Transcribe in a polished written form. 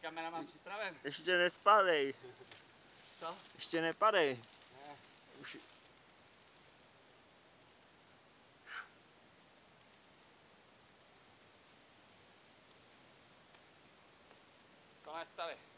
kameraman připraven. Ještě nespadej. Co? Ještě nepadej. Ne. Už... Konec stavy.